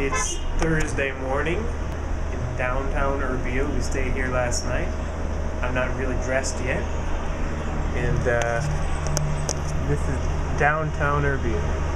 It's Thursday morning in downtown Erbil. We stayed here last night. I'm not really dressed yet. And this is downtown Erbil.